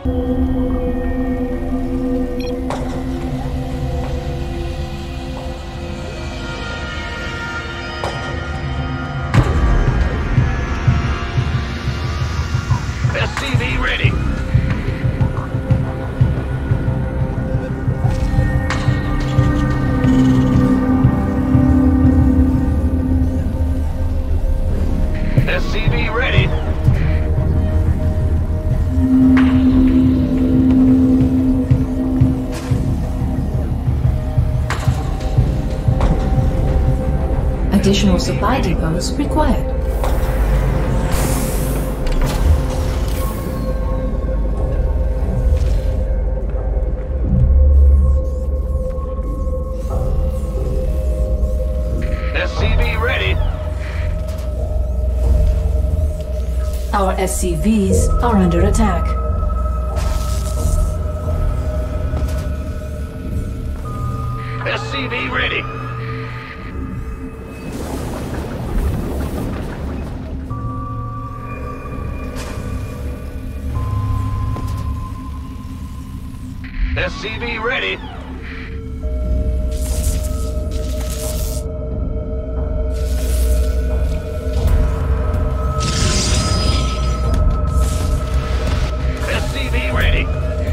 SCV ready. SCV ready. Additional supply depots required. SCV ready. Our SCVs are under attack. SCV ready. SCV ready. SCV ready.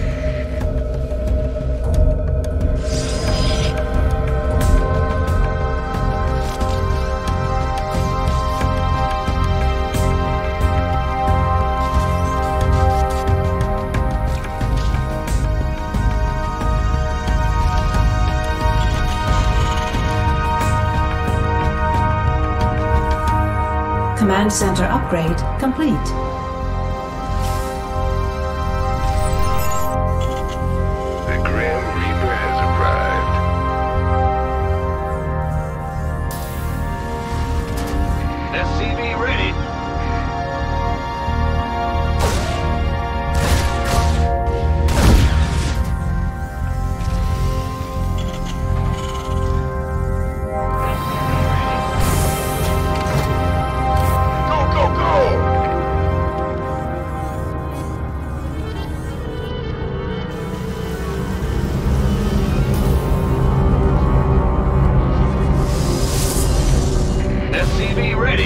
Command center upgrade complete. The Grim Reaper has arrived. SCV ready. SCV ready.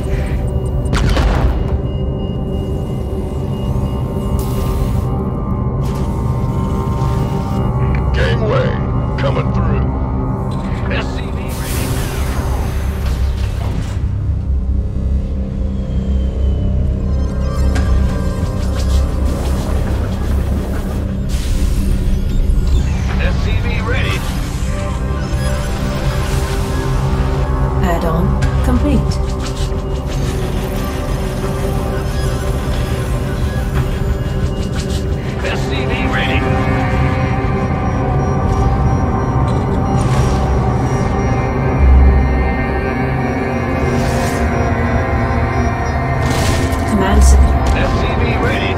Gangway coming through. SCV ready. SCV ready. Add-on complete. SCV ready. Command center. SCV ready.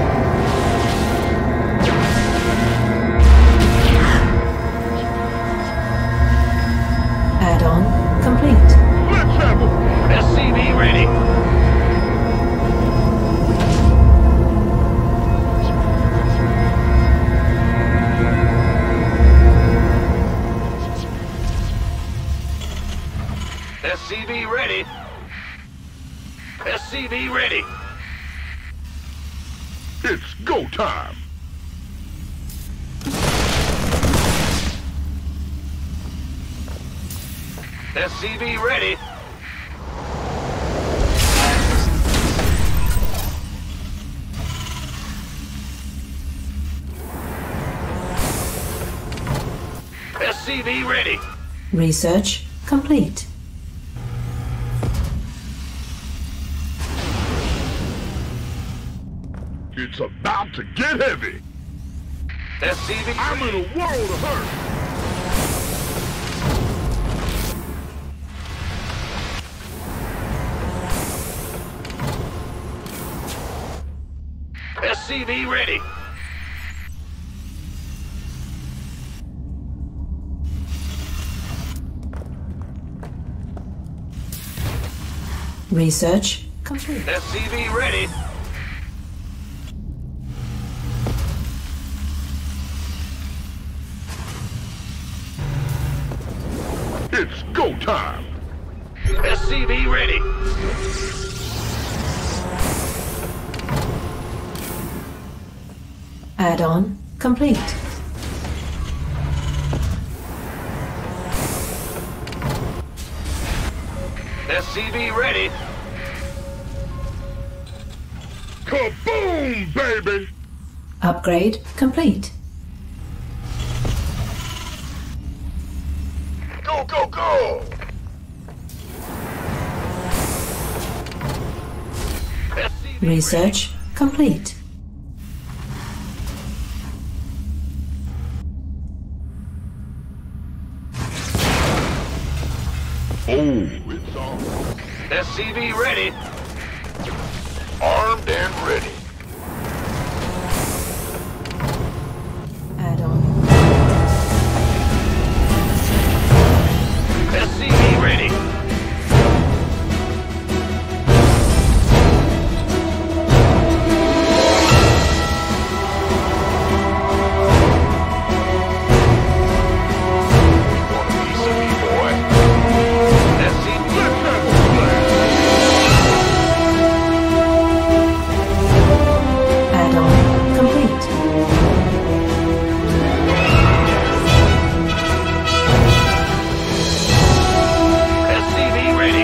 Add-on complete. SCV ready. SCV ready. SCV ready. It's go time! SCV ready. SCV ready. Research complete. It's about to get heavy! SCV I'm in a world of hurt! SCV ready. Research complete. SCV ready. time. SCV ready. Add-on complete. SCV ready. Kaboom, baby! Upgrade complete. Go, go, go! SCV Research complete. Oh, it's on. SCV ready. Armed and ready. Add-on. SCV ready. Want a piece of me, boy? SCV Let's have a blast! Add-on complete. SCV ready.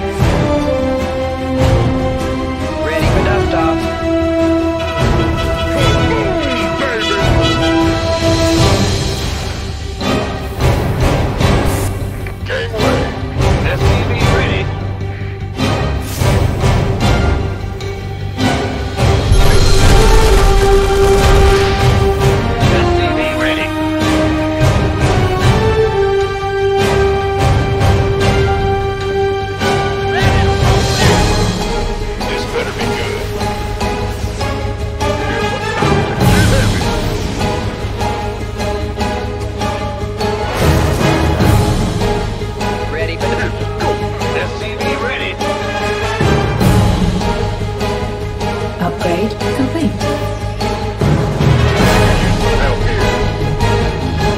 Ready for dust-off. Kaboom, baby! Gangway! SCV ready. SCV ready. This better be good. It's about to get heavy. Ready for dust-off. SCV ready. Upgrade complete. Help here.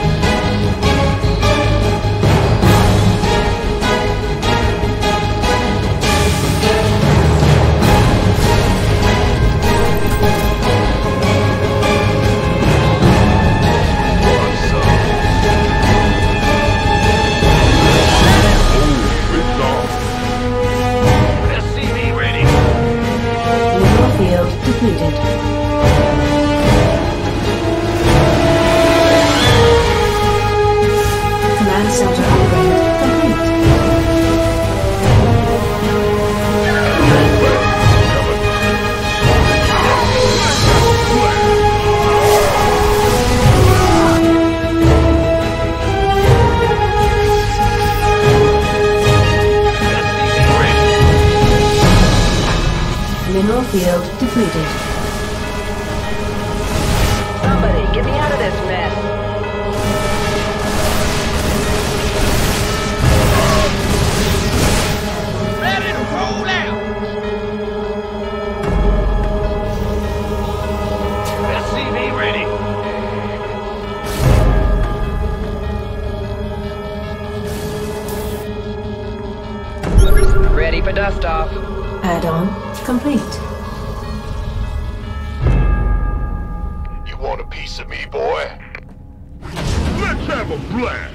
What's up? Oh, it's on. SCV ready. Mineral field depleted. Command center upgrade complete. SCV ready. Mineral field depleted. Somebody, get me out of this mess. Ready to roll out. SCV ready. Ready for dust-off. Add-on complete. You want a piece of me, boy? Let's have a blast!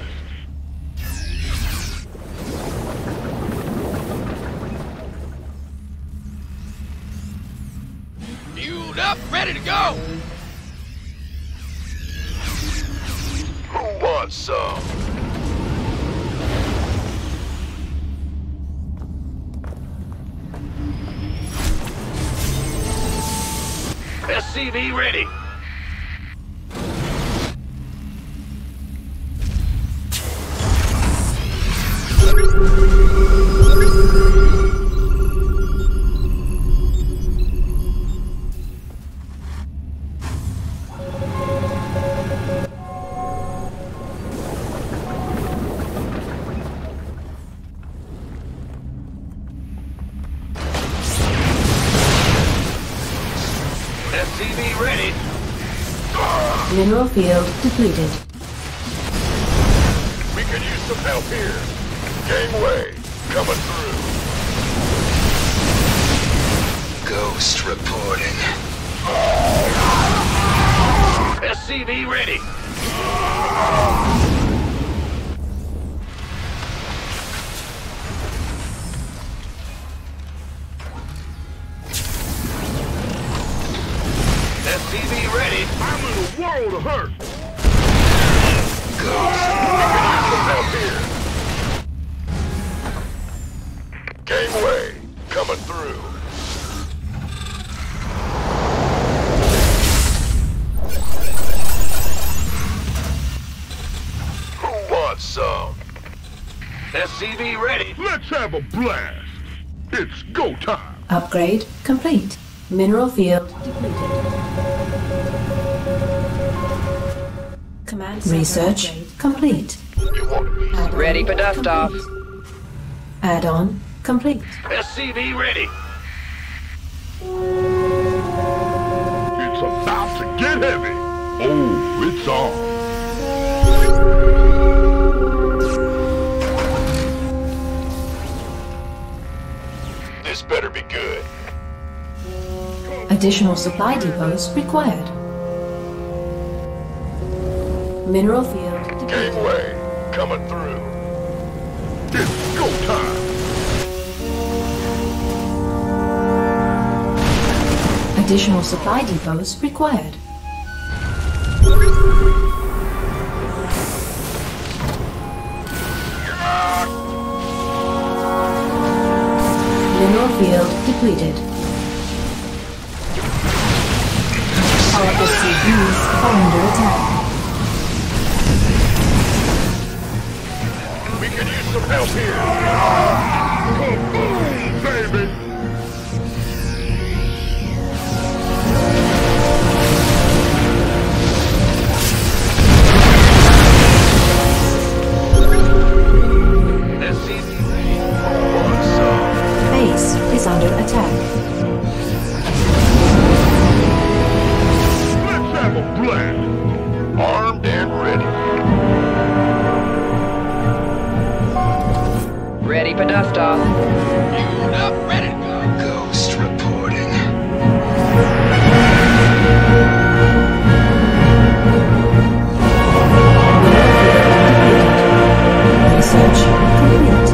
Fueled up, ready to go. Who wants some? SCV ready. SCV ready. Mineral field depleted. We could use some help here. Gangway, coming through. Ghost reporting. SCV ready. SCV ready. I'm in a world of hurt. Ghost. Help here. Gangway, coming through. Who wants some? SCV ready. Let's have a blast. It's go time. Upgrade complete. Mineral field depleted. Command center Research upgrade complete. You want a piece? Add-on Ready for dust off. complete. Add-on complete. SCV ready. It's about to get heavy. Oh, it's on. This better be good. Additional supply depots required. Mineral field depleted. Gangway, coming through. It's go time. Additional supply depots required. Mineral field depleted. Our SCVs are under attack. We can use some help here. Kaboom, baby. SCV ready. What's up? Base is under attack. Let's have a blast. Armed and ready. Ready for dust off. Fueled up, ready to go. Ghost reporting. Research complete.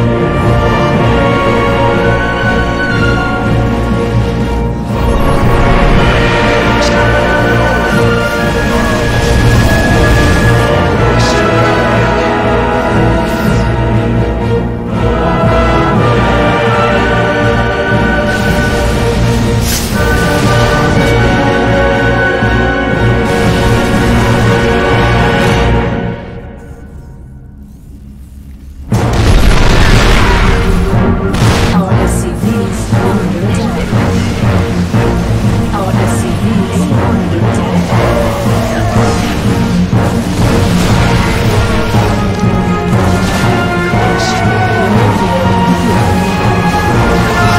Our SCVs are under attack. Our SCVs are under attack. Mineral field depleted.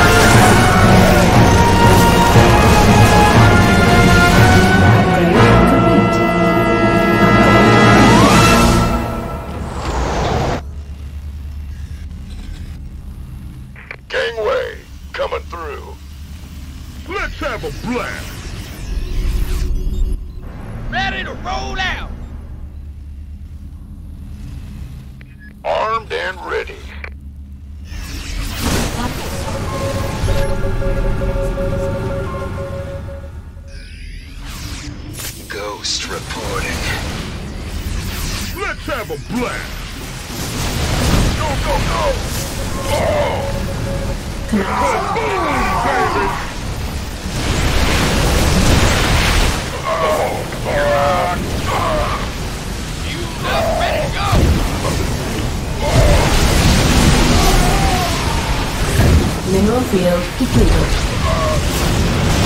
Upgrade complete. Gangway, coming through. Let's have a blast. Ready to roll out. Armed and ready. Ghost reporting. Let's have a blast. Go, go, go. Oh, Command baby. Fueled up, ready to go. mineral field depleted.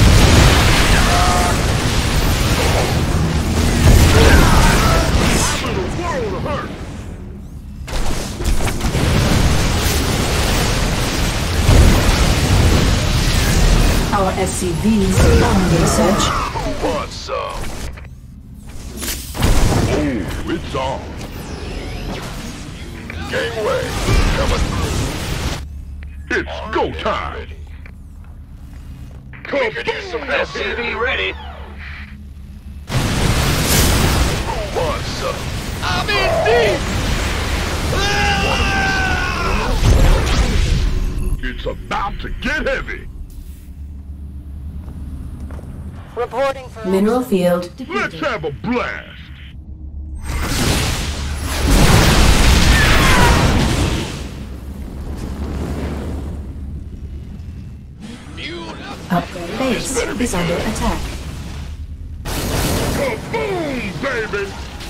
I'm in a world of hurt. Our SCVs are under search. Who wants some? Oh, it's on. Gangway, coming through. It's go time. We could use some help here. SCV ready. Who wants some? I'm in deep. It's about to get heavy. Reporting for Mineral field Let's depleted. have a blast. Upgrade base is under attack. Kaboom, baby!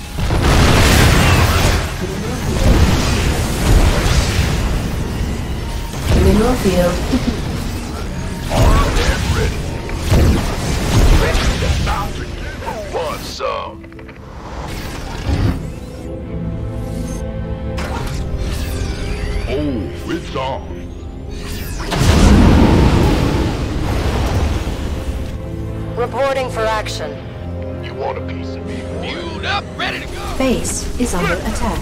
Mineral field depleted. Armed and ready. About to get who wants some? Oh, it's on. reporting for action. You want a piece of me, boy? Fueled up, ready to go. Base is under attack.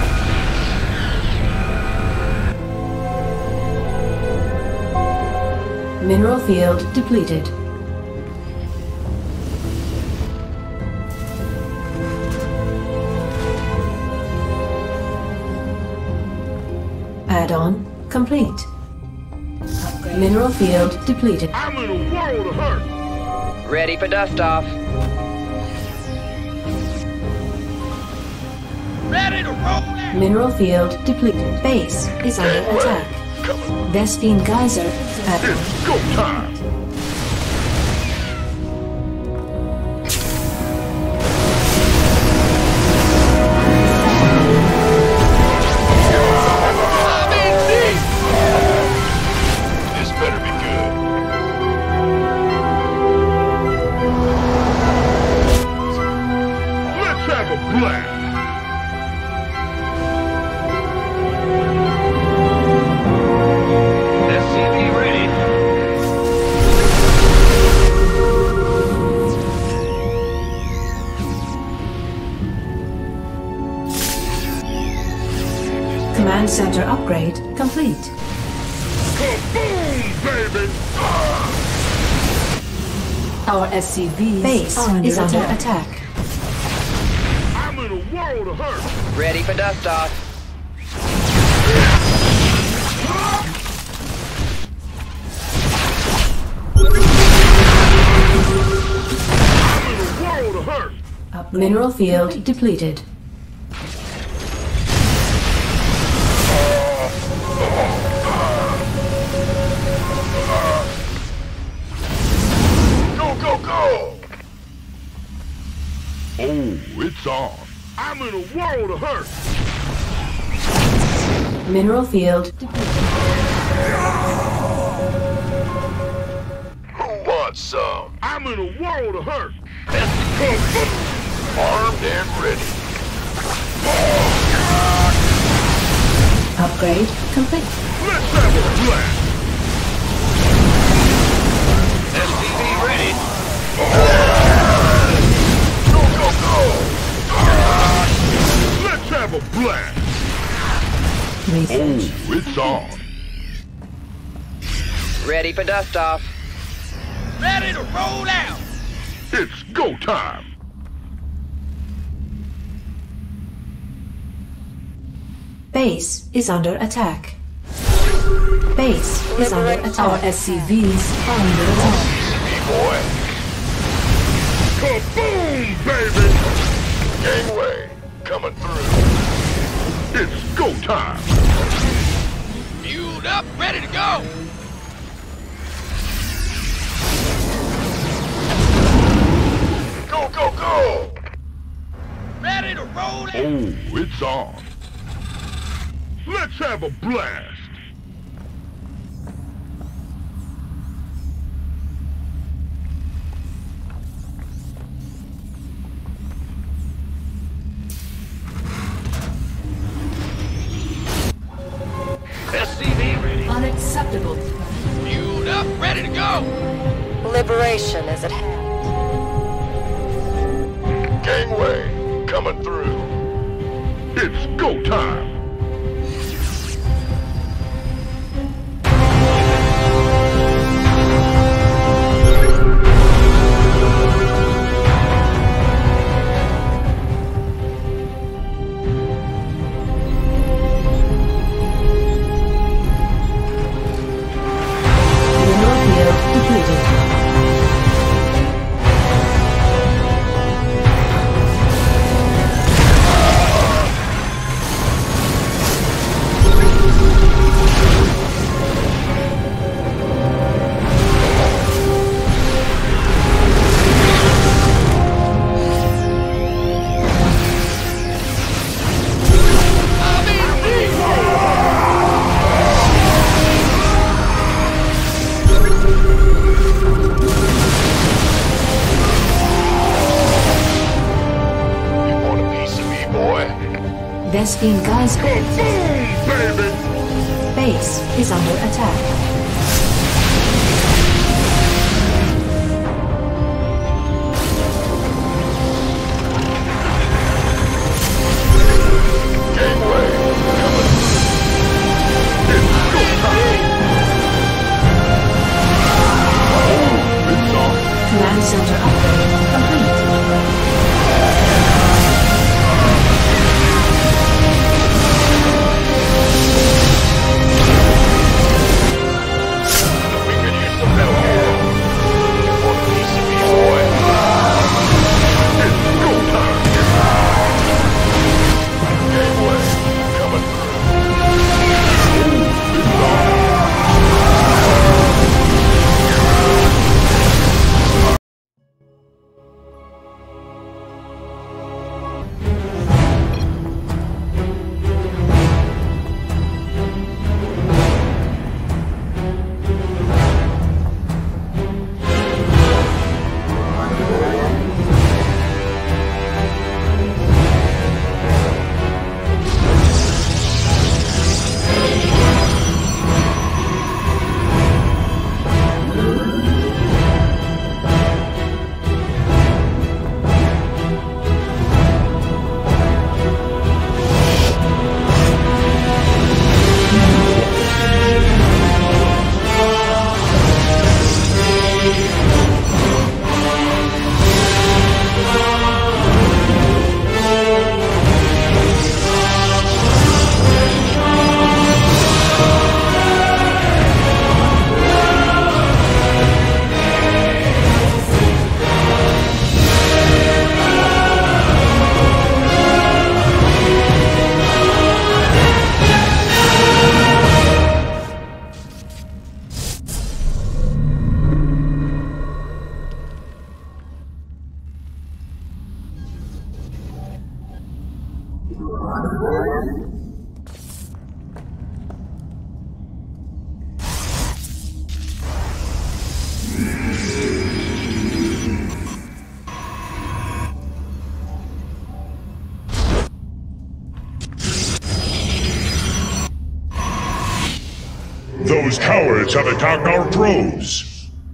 Mineral field depleted. Add-on complete. Mineral field depleted. I'm in a world of hurt. Ready for dust off. Ready to roll out. Mineral field depleted. Base is under attack. Come on. Vespine geyser at It's go time. I'm in deep. This better be good. Let's have a blast. SCV ready. command center upgrade complete. Kaboom, baby! Our SCVs base is under attack. I'm in a world of hurt. Ready for dust off. I'm in a world of hurt. Mineral field depleted. Go, go, go! Oh, it's on. I'm in a world of hurt. Mineral field depleted. Who wants some? I'm in a world of hurt. Armed and ready. Upgrade complete. Let's have a blast. SCV ready. Go, go, go! Let's have a blast. Research. Oh, it's on. Ready for dust off. Ready to roll out. It's go time. Base is under attack. Base is under attack. Our SCVs are under attack. Me, boy. Kaboom, baby! Gangway, coming through. It's go time. Fueled up, ready to go. Go, go, go! Ready to roll out. Oh, it's on. Let's have a blast. SCV ready. Unacceptable. Fueled up, ready to go. Liberation is at hand. Gangway, coming through. It's go time. Investing guys. Baby! Base is under attack. Gateway coming. It's showtime. Oh, it's on. Command center upgrade complete. We could use some help here. You want a piece of me, boy? It's showtime. Gateway coming through. It's on. Those cowards have attacked our probes!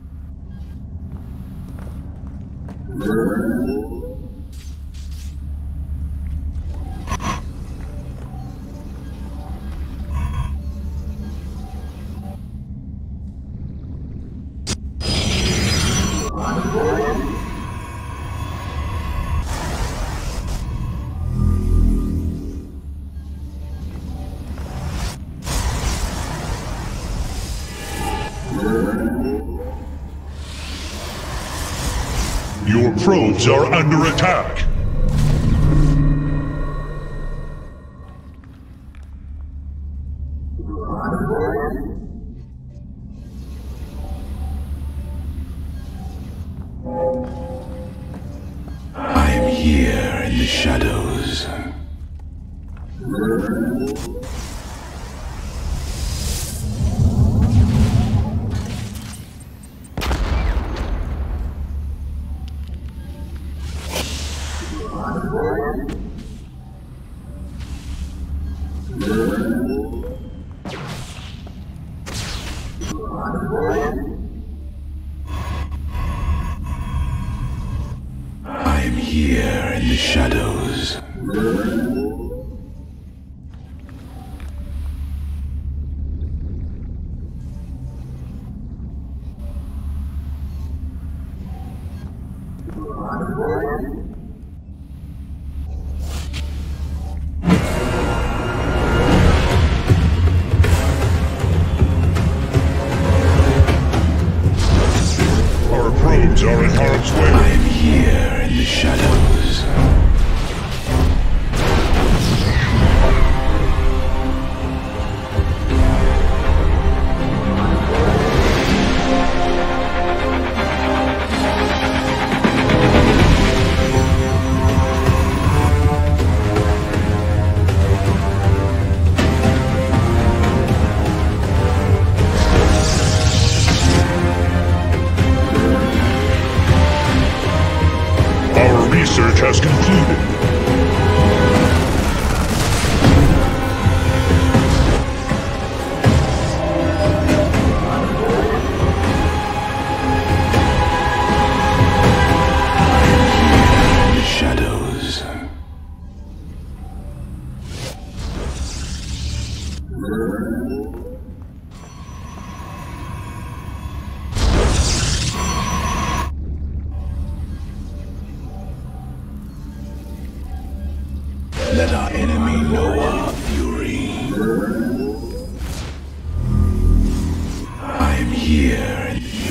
Your probes are under attack! I am here in the shadows. I am here in the shadows. Our probes are in harm's way! I am here in the shadows. Research has concluded. Let our enemy know our fury. I am here.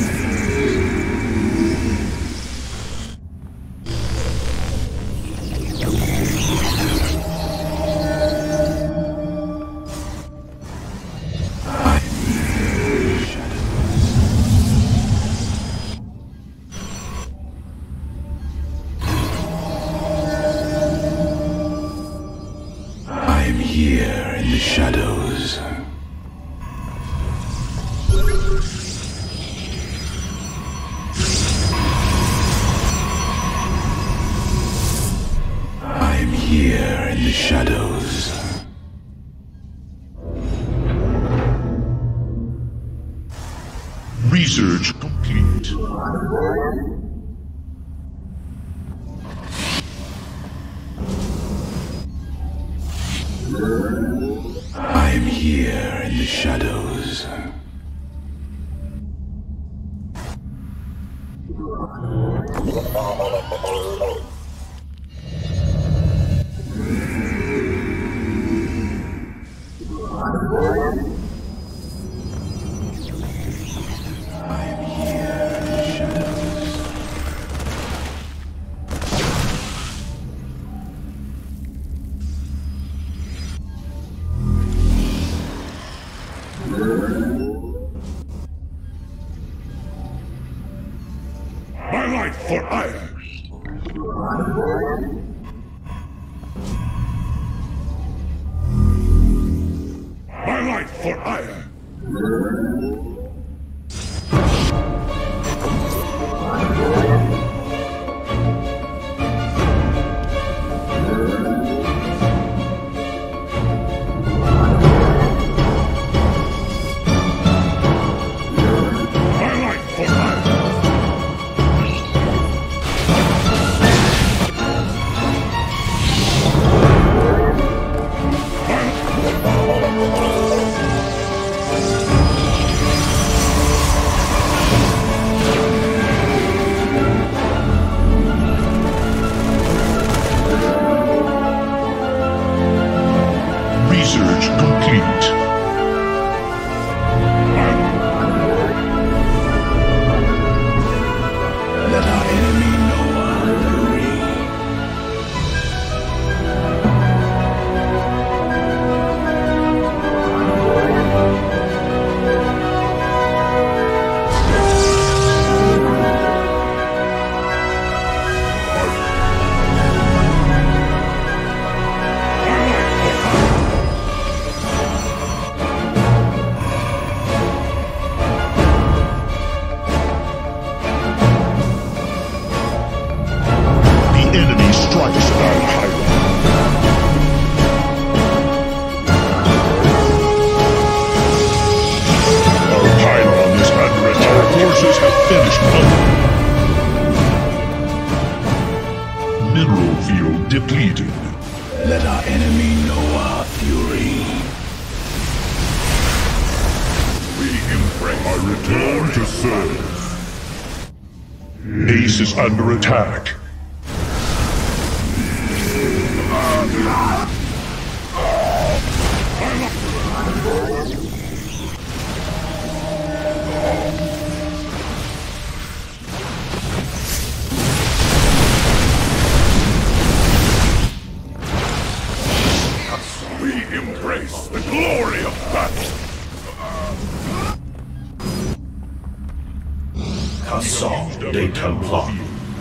Here in the shadows. I am here in the shadows. Research complete. I am here in the shadows. My life for iron. My life for iron. Research complete. Let our enemy know our fury. The enemy strikes our highway. Our pylon is under attack. Our forces have finished up. Mineral field depleted. Let our enemy know our fury. We embrace. I return to serve. Ace is under attack. We embrace the glory of battle. Cassant des Templars.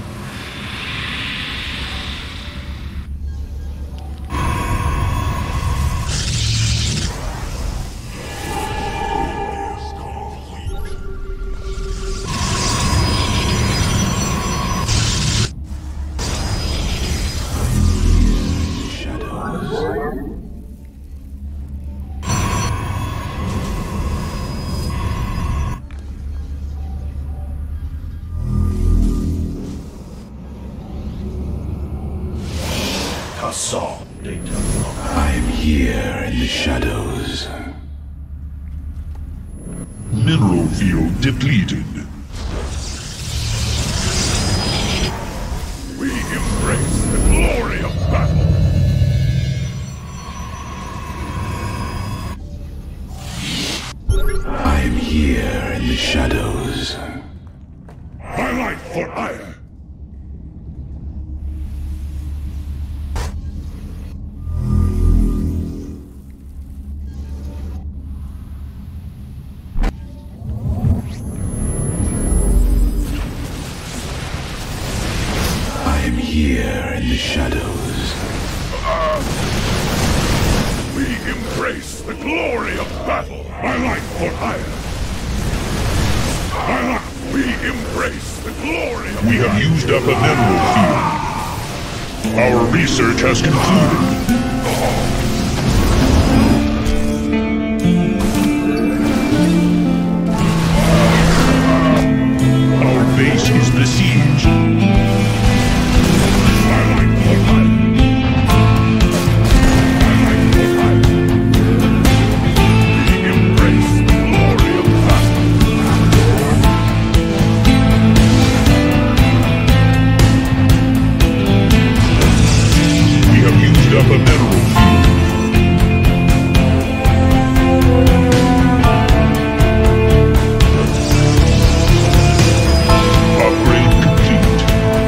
I am here in the shadows. Mineral field depleted. We embrace the glory of battle. here in the shadows. We embrace the glory of battle. My life for hire. We embrace the glory of We have used up a mineral field. Our research has concluded. Our base is besieged. Up a mineral field. Upgrade complete.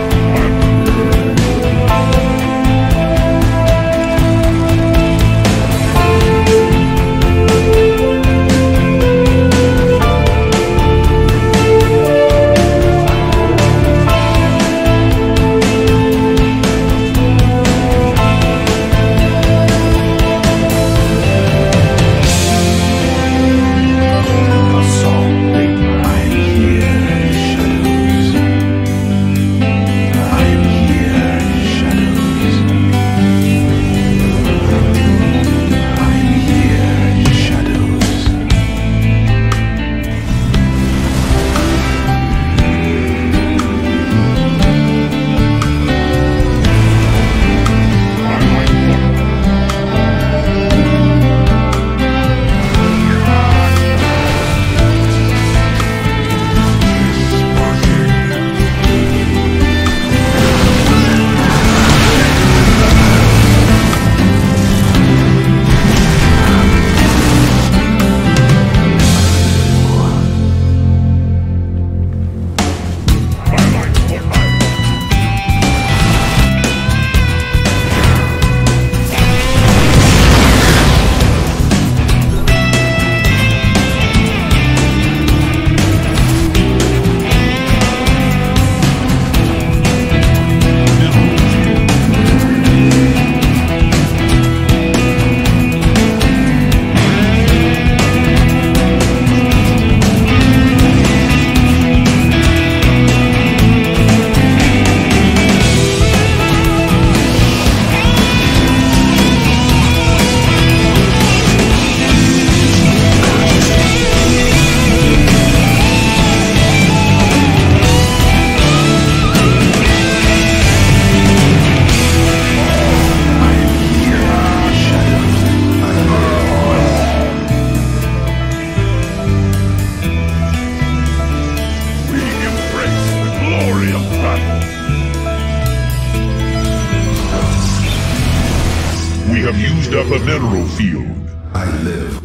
We have used up a mineral field. I live.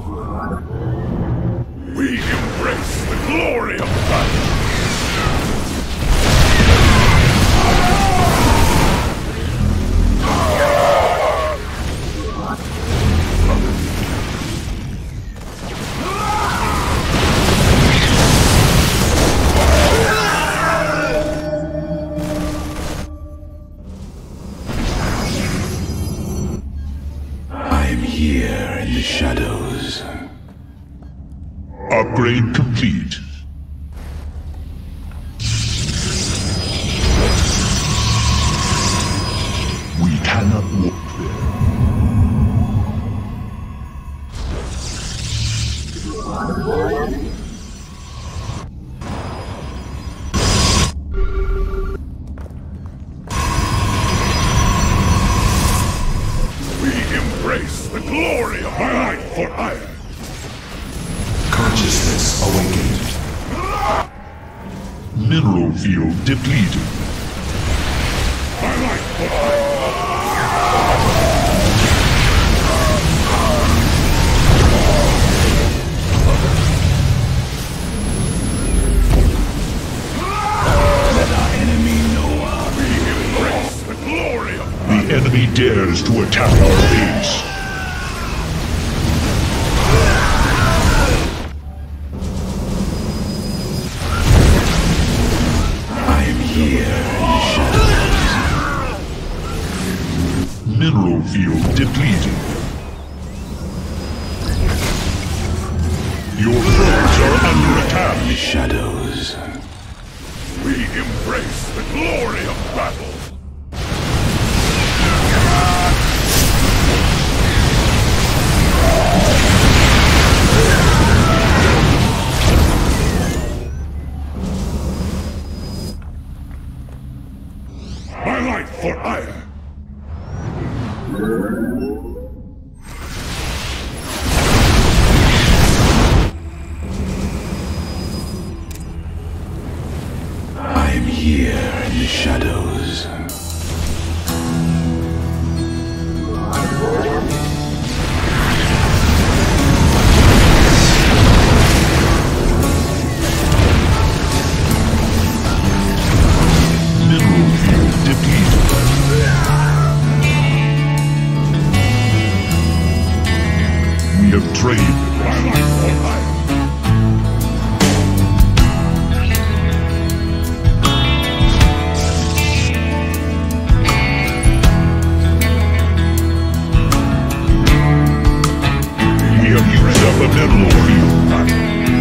We embrace the glory of battle. Here in the shadows. Upgrade complete. We cannot walk there. Embrace the glory of my life for hire. Consciousness awakened. Mineral field depleted. My life for hire. Let our enemy know we embrace the glory of the enemy dares to attack our base. I am here in the shadows. Mineral field depleted. Your foes are under attack. The shadows. We embrace the glory of battle. My life for ire. I'm here in the shadows. Mineral field depleted. We have trained. My life for ire. We have used up a mineral field.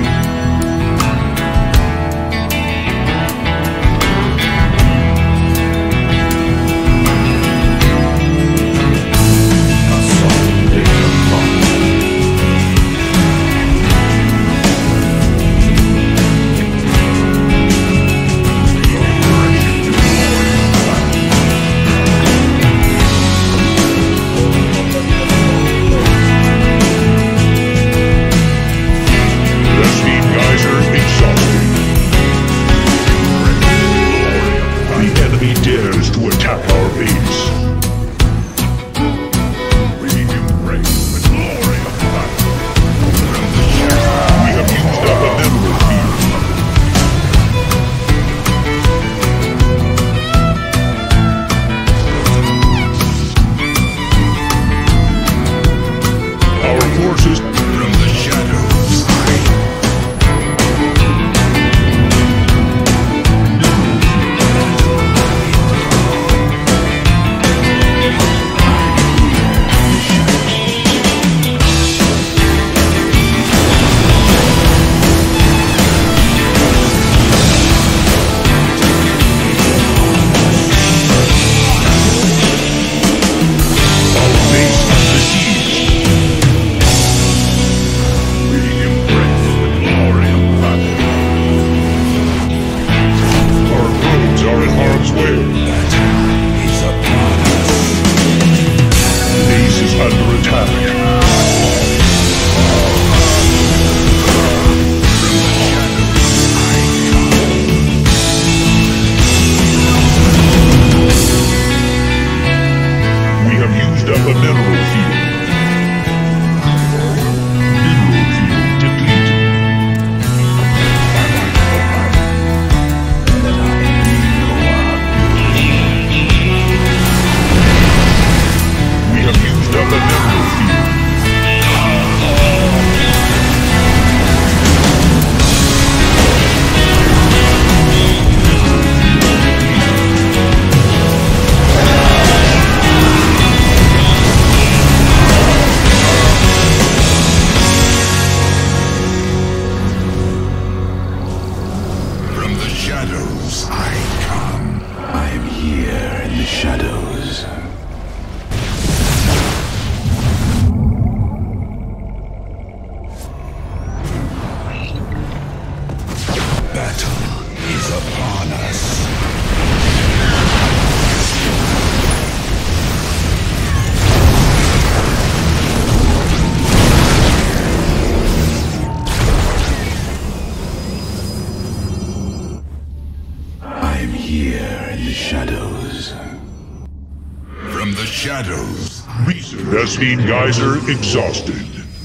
shadows. Research geyser exhausted.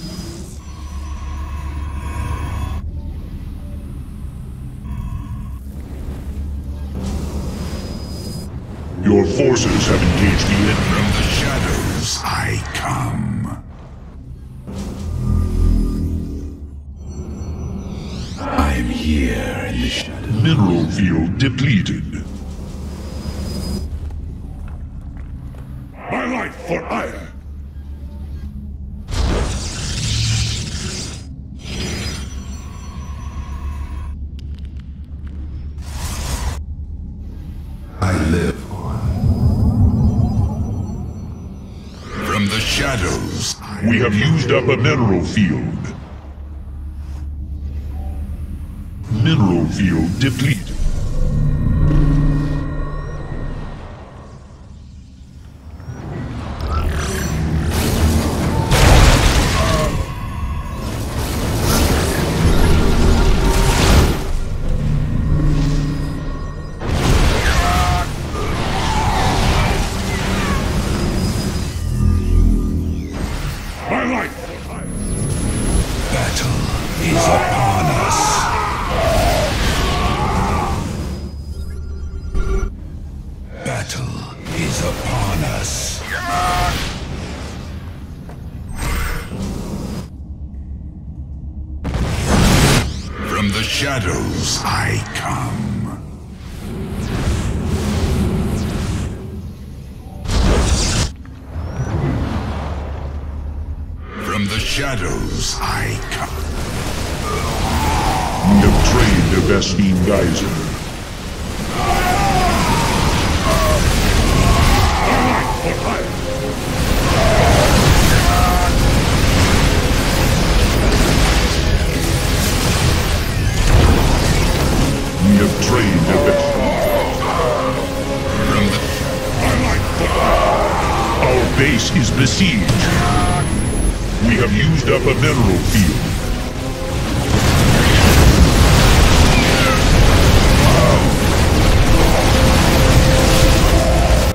Your forces have engaged the enemy. From the shadows I come. I'm here in the shadows. Mineral field depleted. My life for ire! I live on. From the shadows, We have used up a mineral field. Mineral field depleted. My life! battle is upon us. Battle is upon us. From the shadows I come. From the shadows I come. We have trained the Vespine Geyser. We have trained the Vespine. From the Our base is besieged. We have used up a mineral field.